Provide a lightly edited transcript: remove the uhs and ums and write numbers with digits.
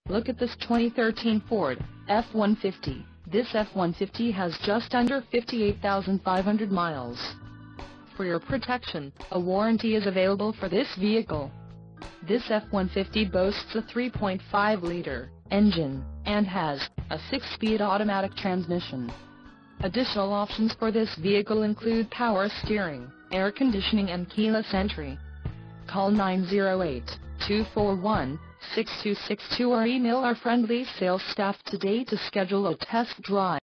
Look at this 2013 Ford F-150. This F-150 has just under 58,500 miles. For your protection, a warranty is available for this vehicle. This F-150 boasts a 3.5-liter engine, and has a 6-speed automatic transmission. Additional options for this vehicle include power steering, air conditioning and keyless entry. Call 908-241-6262 or email our friendly sales staff today to schedule a test drive.